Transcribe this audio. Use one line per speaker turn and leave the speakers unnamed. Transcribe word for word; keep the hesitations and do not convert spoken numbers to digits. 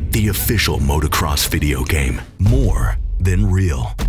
the official motocross video game, more than real.